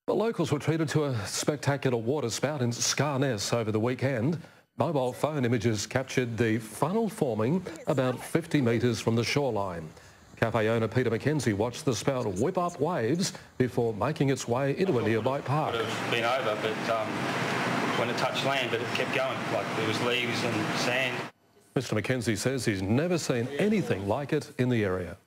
The locals were treated to a spectacular water spout in Scarness over the weekend. Mobile phone images captured the funnel forming about 50 metres from the shoreline. Cafe owner Peter McKenzie watched the spout whip up waves before making its way into a nearby park. It would have been over, but when it touched land, but it kept going, like there was leaves and sand. Mr McKenzie says he's never seen anything like it in the area.